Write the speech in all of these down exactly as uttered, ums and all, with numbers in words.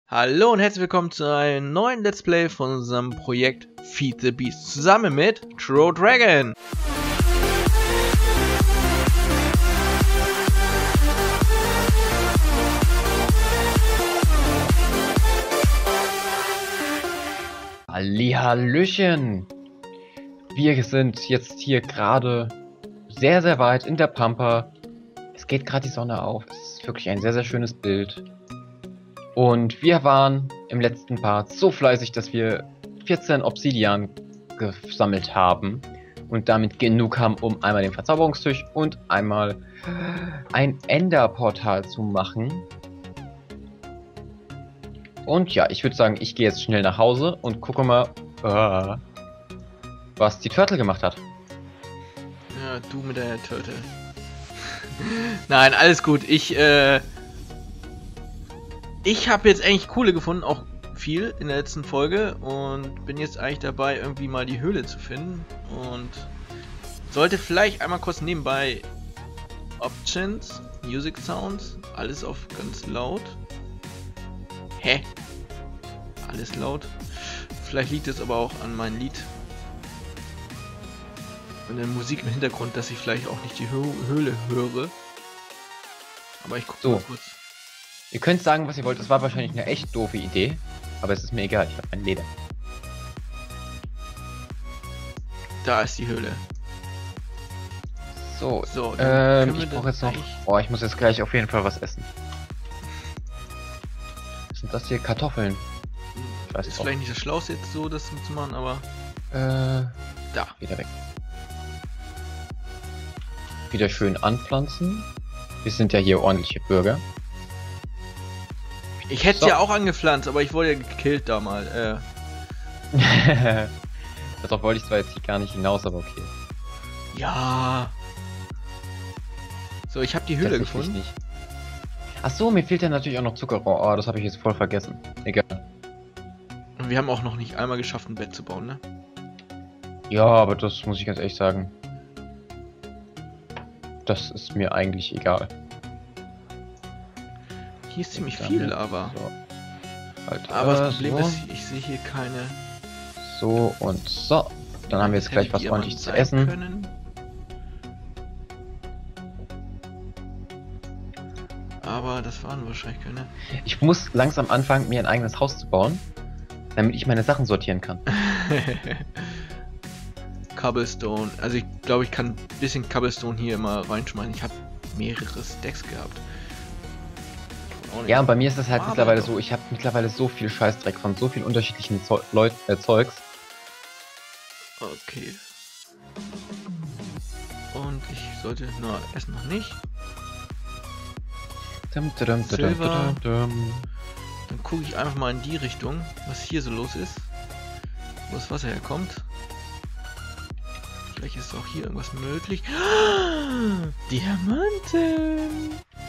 Hallo und herzlich willkommen zu einem neuen Let's Play von unserem Projekt Feed the Beast zusammen mit Troll Dragon. Hallihallöchen! Wir sind jetzt hier gerade sehr, sehr weit in der Pampa. Es geht gerade die Sonne auf. Es ist wirklich ein sehr, sehr schönes Bild. Und wir waren im letzten Part so fleißig, dass wir vierzehn Obsidian gesammelt haben. Und damit genug haben, um einmal den Verzauberungstisch und einmal ein Enderportal zu machen. Und ja, ich würde sagen, ich gehe jetzt schnell nach Hause und gucke mal, uh, was die Turtle gemacht hat. Ja, du mit deiner Turtle. Nein, alles gut. Ich, äh... Ich habe jetzt eigentlich Kohle gefunden, auch viel in der letzten Folge. Und bin jetzt eigentlich dabei, irgendwie mal die Höhle zu finden. Und sollte vielleicht einmal kurz nebenbei Options, Music Sounds, alles auf ganz laut. Hä? Alles laut. Vielleicht liegt es aber auch an meinem Lied. Und der Musik im Hintergrund, dass ich vielleicht auch nicht die Hö Höhle höre. Aber ich gucke so. mal kurz. Ihr könnt sagen, was ihr wollt. Das war wahrscheinlich eine echt doofe Idee. Aber es ist mir egal. Ich habe ein Leder. Da ist die Höhle. So, so ähm, ich brauche jetzt noch... Oh, ich muss jetzt gleich auf jeden Fall was essen. Was sind das hier? Kartoffeln. Ich weiß ist vielleicht nicht das Schlauste jetzt so, das zu machen, aber... Äh... Da. Wieder weg. Wieder schön anpflanzen. Wir sind ja hier ordentliche Bürger. Ich hätte so. ja auch angepflanzt, aber ich wurde ja gekillt damals. Äh. Darauf wollte ich zwar jetzt hier gar nicht hinaus, aber okay. Ja. So, ich habe die Höhle gefunden. Nicht. Ach so, mir fehlt ja natürlich auch noch Zuckerrohr. Oh, das habe ich jetzt voll vergessen. Egal. Und wir haben auch noch nicht einmal geschafft, ein Bett zu bauen, ne? Ja, aber das muss ich ganz ehrlich sagen. Das ist mir eigentlich egal. Hier ist ziemlich viel Lava. So. Halt, aber äh, das Problem so. ist, ich sehe hier keine... So und so. Dann haben wir jetzt gleich was ordentlich zu essen. Können. Aber das waren wahrscheinlich keine. Ich muss langsam anfangen, mir ein eigenes Haus zu bauen, damit ich meine Sachen sortieren kann. Cobblestone. Also ich glaube, ich kann ein bisschen Cobblestone hier immer reinschmeißen. Ich habe mehrere Stacks gehabt. Ja, und bei mir ist es halt aber mittlerweile doch. so, ich habe mittlerweile so viel Scheißdreck von so vielen unterschiedlichen Zo Leut äh, Zeugs. Okay. Und ich sollte nur essen noch nicht. Dum, dum, dum, Silber. dum, dum. Dann gucke ich einfach mal in die Richtung, was hier so los ist. Wo das Wasser herkommt. Vielleicht ist auch hier irgendwas möglich. Ah, Diamanten!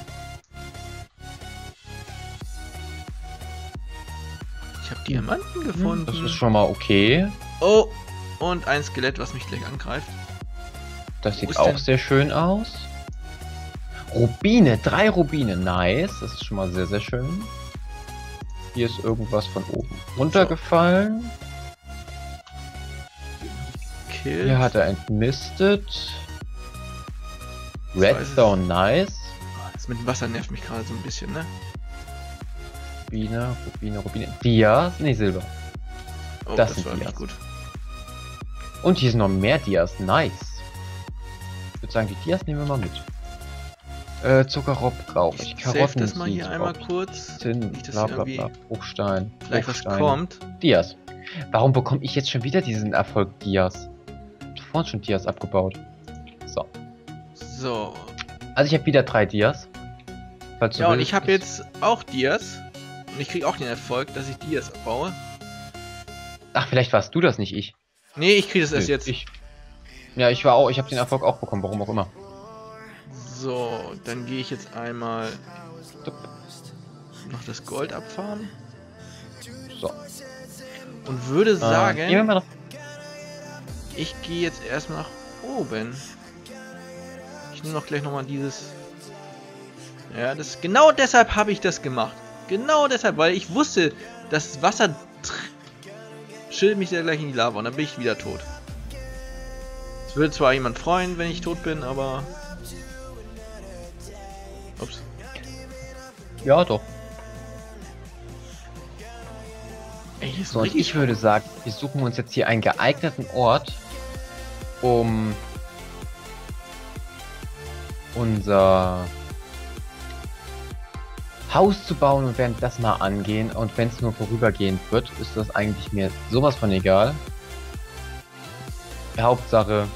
Ich habe Diamanten gefunden. Das ist schon mal okay. Oh, und ein Skelett, was mich gleich angreift. Das sieht auch sehr schön aus. Rubine, drei Rubine, nice. Das ist schon mal sehr, sehr schön. Hier ist irgendwas von oben runtergefallen. Kill. Hier hat er entmistet. Redstone, nice. Das mit dem Wasser nervt mich gerade so ein bisschen, ne? Rubine, Rubine, Rubine. Dias? Nee, Silber. Oh, das, das sind war Dias. nicht gut. Und hier sind noch mehr Dias, nice. Ich würde sagen, die Dias nehmen wir mal mit. Äh, Zuckerrohr brauche ich. Karotten, das mal hier einmal kurz. Zinn, nicht, dass bla bla bla. Bruchstein. Vielleicht was Bruchstein. kommt. Dias. Warum bekomme ich jetzt schon wieder diesen Erfolg Dias? Ich habe vorhin schon Dias abgebaut. So. So. Also ich habe wieder drei Dias. Falls ja, und ich habe jetzt auch Dias. Und ich kriege auch den Erfolg, dass ich Dias abbaue. Ach, vielleicht warst du das, nicht ich. Nee, ich kriege das erst nee, jetzt. Ich. Ja, ich war auch, ich habe den Erfolg auch bekommen, warum auch immer. So, dann gehe ich jetzt einmal noch das Gold abfahren. So. Und würde sagen, äh, gehen wir mal ich gehe jetzt erstmal nach oben. Ich nehme noch gleich nochmal dieses... Ja, das genau deshalb habe ich das gemacht. Genau deshalb, weil ich wusste, das Wasser schillt mich ja gleich in die Lava und dann bin ich wieder tot. Es würde zwar jemand freuen, wenn ich tot bin, aber... Ups. Ja, doch. Ey, hier ist So, und ich würde sagen, wir suchen uns jetzt hier einen geeigneten Ort, um unser Haus zu bauen und werden das mal angehen. Und wenn es nur vorübergehend wird, ist das eigentlich mir sowas von egal. Hauptsache,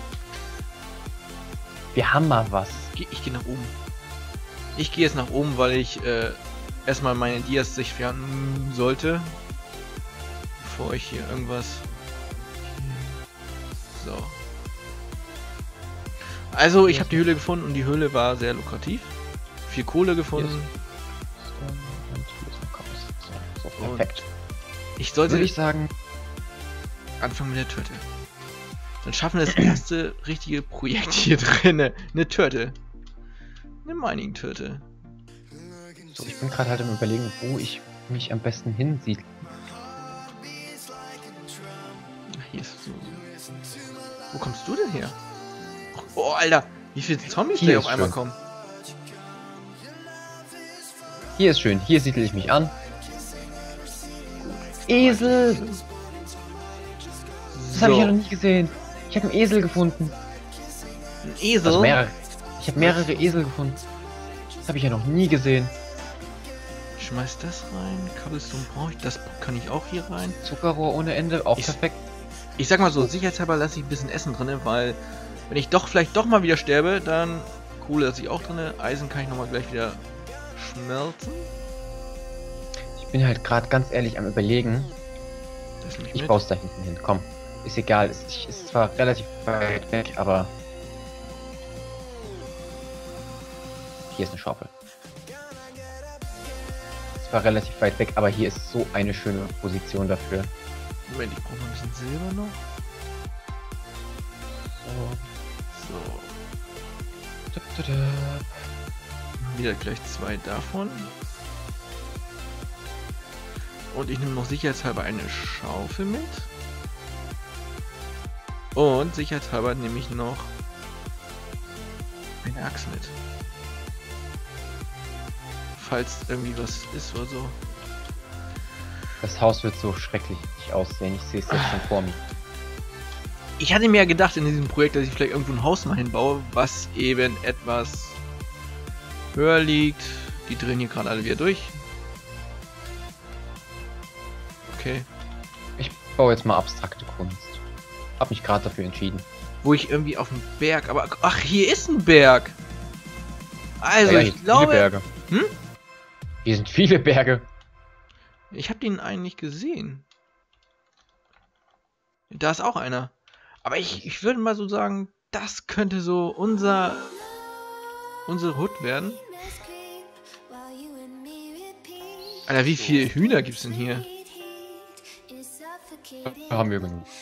wir haben mal was. Ich gehe nach oben. Ich gehe jetzt nach oben, weil ich äh, erstmal meine Dias sich fern sollte. Bevor ich hier irgendwas... So. Also, ich habe die Höhle gefunden und die Höhle war sehr lukrativ. Viel Kohle gefunden. So, perfekt. Ich sollte Würde ich sagen, anfangen mit der Turtle. Dann schaffen wir das erste richtige Projekt hier drinne. Eine Turtle. Eine Mining Turtle. so, ich bin gerade halt am Überlegen, wo ich mich am besten hinsiedle. Hier ist so. Wo kommst du denn her? Oh, Alter, wie viele Zombies Hier da ist auf einmal schön. kommen. Hier ist schön, hier siedle ich mich an. Esel! Das habe ich ja noch nie gesehen. Ich habe einen Esel gefunden. Ein Esel? Also mehrere. Ich habe mehrere Esel gefunden. Das habe ich ja noch nie gesehen. Ich schmeiß das rein. Cobblestone brauche ich. Das kann ich auch hier rein. Zuckerrohr ohne Ende, auch Ich- perfekt. Ich sag mal so, sicherheitshalber lasse ich ein bisschen Essen drinne, weil wenn ich doch vielleicht doch mal wieder sterbe, dann Kohle lasse ich auch drinne. Eisen kann ich nochmal gleich wieder schmelzen. Ich bin halt gerade ganz ehrlich am Überlegen. Das nehme ich Ich mit. baue es da hinten hin. Komm, ist egal. Ist, ist zwar relativ weit weg, aber hier ist eine Schaufel. Es war relativ weit weg, aber hier ist so eine schöne Position dafür. Moment, ich brauche noch ein bisschen Silber noch. So. So, Da, da, da. wieder gleich zwei davon. Und ich nehme noch sicherheitshalber eine Schaufel mit. Und sicherheitshalber nehme ich noch eine Axt mit. Falls irgendwie was ist oder so. Das Haus wird so schrecklich aussehen. Ich sehe es jetzt schon vor mir. Ich hatte mir ja gedacht in diesem Projekt, dass ich vielleicht irgendwo ein Haus mal hinbaue, was eben etwas höher liegt. Die drehen hier gerade alle wieder durch. Okay. Ich baue jetzt mal abstrakte Kunst. Hab mich gerade dafür entschieden. Wo ich irgendwie auf dem Berg, aber ach, hier ist ein Berg. Also Ja, ja, hier ich sind glaube, viele Berge. Hm? Hier sind viele Berge. ich habe den eigentlich gesehen. Da ist auch einer. Aber ich, ich würde mal so sagen, das könnte so unser unsere Hut werden. Alter, wie viele Hühner gibt's denn hier? Da haben wir genug.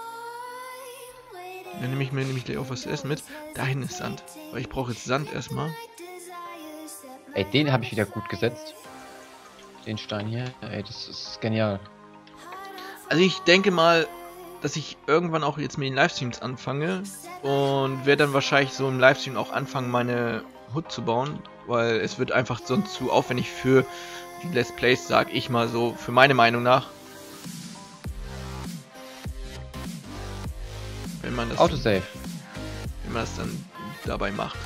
Dann nehme ich mir nämlich gleich auch was zu essen mit. Dahin ist Sand. Weil ich brauche jetzt Sand erstmal. Ey, den habe ich wieder gut gesetzt. Den Stein hier. Ey, das ist genial. Also ich denke mal, dass ich irgendwann auch jetzt mit den Livestreams anfange. Und werde dann wahrscheinlich so im Livestream auch anfangen, meine Hut zu bauen. Weil es wird einfach sonst zu aufwendig für die Let's Plays, sag ich mal so, für meine Meinung nach. Wenn man das, Autosave. wenn man das dann dabei macht.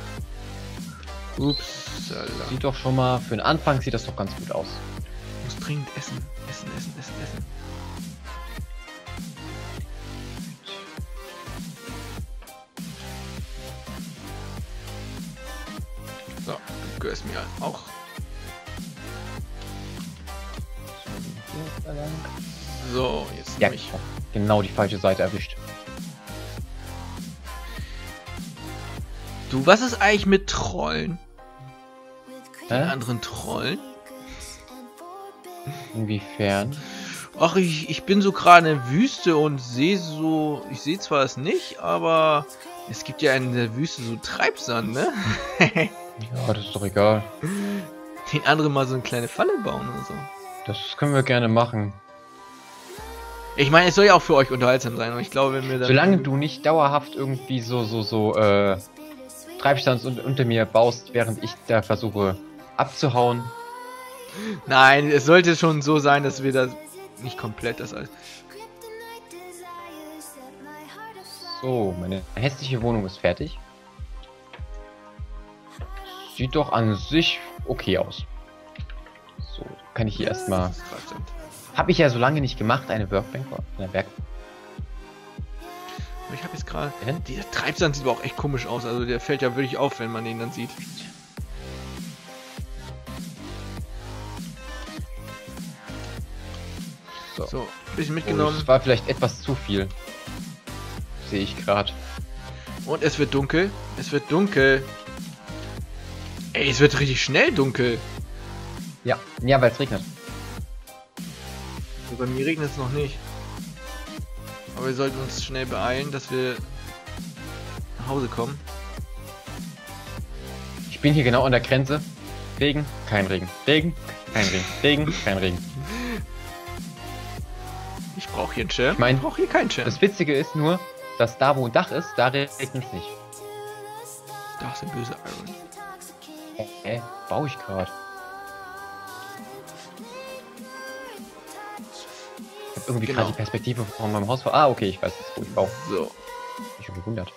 Ups. Sieht doch schon mal, für den Anfang sieht das doch ganz gut aus. Ich muss dringend essen. Essen, essen, essen, essen. So, du gehörst mir auch. So, jetzt Ja, nehme ich. genau die falsche Seite erwischt. Du, was ist eigentlich mit Trollen? Die Hä? anderen Trollen? Inwiefern? Ach, ich, ich bin so gerade in der Wüste und sehe so... Ich sehe zwar es nicht, aber... Es gibt ja in der Wüste so Treibsand, ne? Ja, das ist doch egal. den anderen mal so eine kleine Falle bauen oder so. Das können wir gerne machen. Ich meine, es soll ja auch für euch unterhaltsam sein, und ich glaube, wenn wir dann... Solange du nicht dauerhaft irgendwie so, so, so, äh, Treibstands un unter mir baust, während ich da versuche abzuhauen. Nein, es sollte schon so sein, dass wir das nicht komplett das alles... So, meine hässliche Wohnung ist fertig. Sieht doch an sich okay aus. So, kann ich hier erstmal... Habe ich ja so lange nicht gemacht, eine Workbank. Eine Werk Ich habe jetzt gerade... Der Treibsand sieht aber auch echt komisch aus. Also der fällt ja wirklich auf, wenn man den dann sieht. So, so ein bisschen mitgenommen. Oh, das war vielleicht etwas zu viel. Sehe ich gerade. Und es wird dunkel. Es wird dunkel. Ey, es wird richtig schnell dunkel. Ja, ja, weil es regnet. Bei mir regnet es noch nicht. Aber wir sollten uns schnell beeilen, dass wir nach Hause kommen. Ich bin hier genau an der Grenze. Regen, kein Regen. Regen, kein Regen. Regen, kein Regen. Ich brauche hier einen Schirm. Ich mein, ich brauche hier keinen Schirm. Das Witzige ist nur, dass da wo ein Dach ist, da regnet es nicht. Da ist der böse Iron. Hä? Äh, baue ich gerade. Ich habe irgendwie Genau. gerade die Perspektive von meinem Haus vor. Ah, okay, ich weiß jetzt, wo ich baue. So. Ich bin gewundert.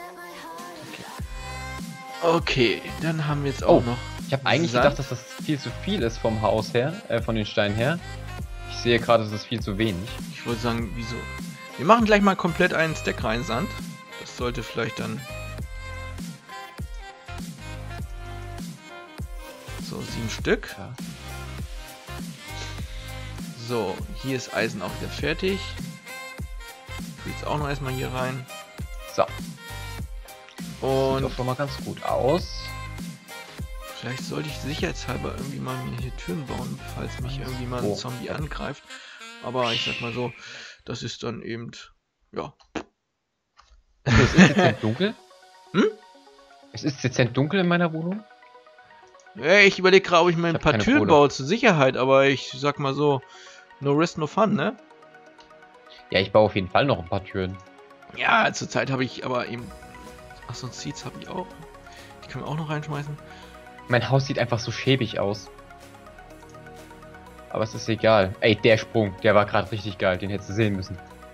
Okay, dann haben wir jetzt auch Oh, noch. Ich habe eigentlich Sand. gedacht, dass das viel zu viel ist vom Haus her, äh, von den Steinen her. Ich sehe gerade, das ist viel zu wenig. Ich wollte sagen, wieso? Wir machen gleich mal komplett einen Stack rein Sand. Das sollte vielleicht dann. So, sieben Stück. Ja. So, hier ist Eisen auch wieder fertig. Ich will jetzt auch noch erstmal hier rein. So. Und Sieht doch schon mal ganz gut aus. vielleicht sollte ich sicherheitshalber irgendwie mal mir hier Türen bauen, falls mich irgendwie mal ein Oh. Zombie angreift. Aber ich sag mal so, das ist dann eben, ja. Also, es ist dezent dunkel. Hm? Es ist dezent dunkel in meiner Wohnung. Hey, ich überlege gerade, ob ich mir Ich ein hab paar keine Türen Kohle. baue zur Sicherheit, aber ich sag mal so, no risk, no fun, ne? Ja, ich baue auf jeden Fall noch ein paar Türen. Ja, zurzeit habe ich aber eben, achso, Seeds habe ich auch. Die können wir auch noch reinschmeißen. Mein Haus sieht einfach so schäbig aus. Aber es ist egal. Ey, der Sprung, der war gerade richtig geil. Den hättest du sehen müssen.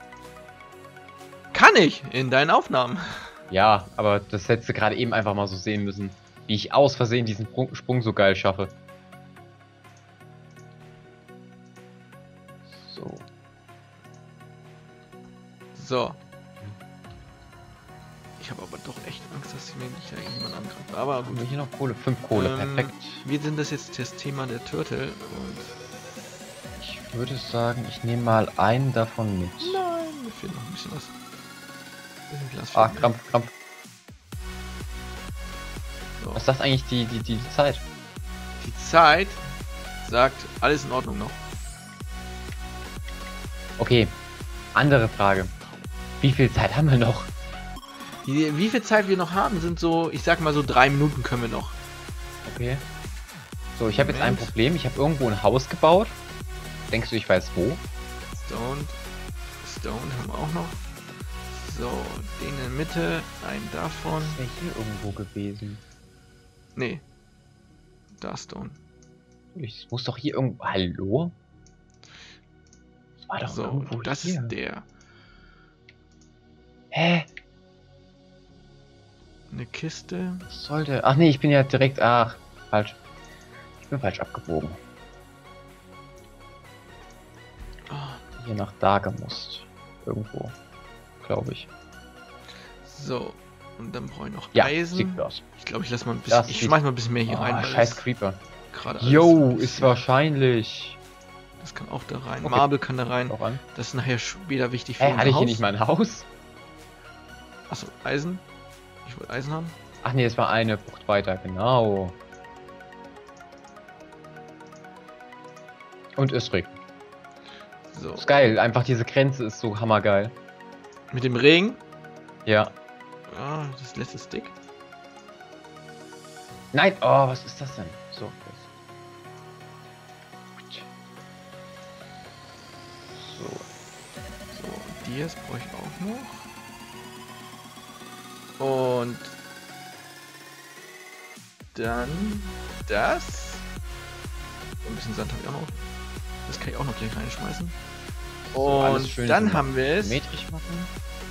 Kann ich in deinen Aufnahmen. Ja, aber das hättest du gerade eben einfach mal so sehen müssen. Wie ich aus Versehen diesen Sprung, Sprung so geil schaffe. So. So. Ich habe aber doch echt Angst, dass mir nicht da irgendjemand angreift. Aber Haben gut. wir hier noch Kohle? Fünf Kohle, Ähm, perfekt. Wir sind das jetzt das Thema der Turtle und Ich würde sagen, ich nehme mal einen davon mit. nein, mir fehlt noch ein bisschen was. Bisschen Glas Ah, fehlt mir. Krampf, Krampf. So. Was sagt eigentlich die, die, die Zeit? Die Zeit sagt alles in Ordnung noch. Okay, andere Frage. Wie viel Zeit haben wir noch? Die, wie viel Zeit wir noch haben, sind so, ich sag mal so drei Minuten können wir noch. Okay. So, ich habe jetzt ein Moment. Problem. Ich habe irgendwo ein Haus gebaut. Denkst du, ich weiß wo? Stone, Stone haben wir auch noch. So, den in der Mitte, einen davon. Das wäre hier irgendwo gewesen. Nee. Da Stone. Ich muss doch hier irgendwo... Hallo? Das war doch So, irgendwo das hier. ist der. Hä? Eine Kiste. Was sollte... Ach nee, ich bin ja direkt... Ach, falsch. Ich bin falsch abgebogen. Ah, Hier nach da gemusst. Irgendwo. Glaube ich. so, und dann brauche ich noch Ja, Eisen. sieht gut aus. Ich glaube, ich lasse mal ein bisschen. Das Ich sieht- schmeiß mal ein bisschen mehr hier Oh, rein. weil scheiß das Creeper. gerade alles Yo, ein ist bisschen- wahrscheinlich. Das kann auch da rein. Okay. Marble kann da rein. Noch an. Das ist nachher später wichtig für Hä, unser hatte ich hier Haus. nicht mal ein Haus? Achso, Eisen. Ich wollte Eisen haben. Ach nee, es war eine Bucht weiter, genau. Und es regnet. So. Ist geil, einfach diese Grenze ist so hammergeil. Mit dem Regen. Ja. Ah, das letzte Stick. Nein, oh, was ist das denn? So. So. So, die jetzt brauche ich auch noch. Und dann das. Ein bisschen Sand habe ich auch noch. Das kann ich auch noch gleich reinschmeißen. Und so, dann haben wir es. Metrisch machen.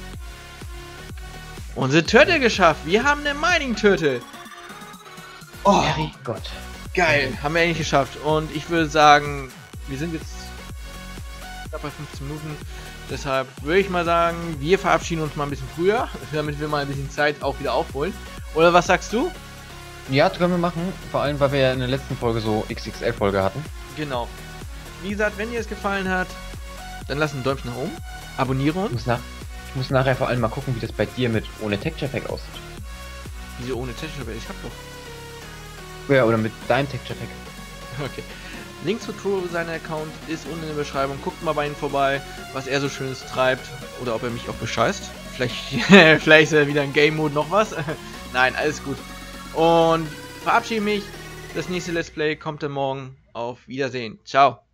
Unsere Turtle geschafft. Wir haben eine Mining Turtle. Oh Gott. Geil. Haben wir endlich geschafft. Und ich würde sagen, wir sind jetzt bei fünfzehn Minuten. Deshalb würde ich mal sagen, wir verabschieden uns mal ein bisschen früher, damit wir mal ein bisschen Zeit auch wieder aufholen. Oder was sagst du? Ja, das können wir machen. Vor allem, weil wir ja in der letzten Folge so X X L-Folge hatten. Genau. Wie gesagt, wenn dir es gefallen hat, dann lass ein Däumchen nach oben. Abonniere uns. Ich muss, nach, ich muss nachher vor allem mal gucken, wie das bei dir mit ohne Texture Pack aussieht. Wieso ohne Texture Pack? Ich hab doch. Ja, oder mit deinem Texture Pack. Okay. Link zu True, sein Account ist unten in der Beschreibung. Guckt mal bei ihm vorbei, was er so Schönes treibt. Oder ob er mich auch bescheißt. Vielleicht, vielleicht ist er wieder in Game Mode noch was. Nein, alles gut. Und verabschiede mich. Das nächste Let's Play kommt dann morgen. Auf Wiedersehen. Ciao.